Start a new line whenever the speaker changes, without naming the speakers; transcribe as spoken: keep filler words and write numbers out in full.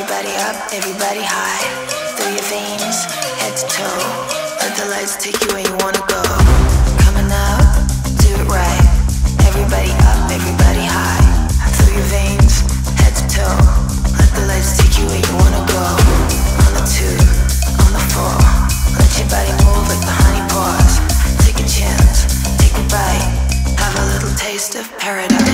Everybody up, everybody high. Through your veins, head to toe. Let the lights take you where you wanna go. Coming up, do it right. Everybody up, everybody high. Through your veins, head to toe. Let the lights take you where you wanna go. On the two, on the four. Let your body move like the honey pours. Take a chance, take a bite. Have a little taste of paradise.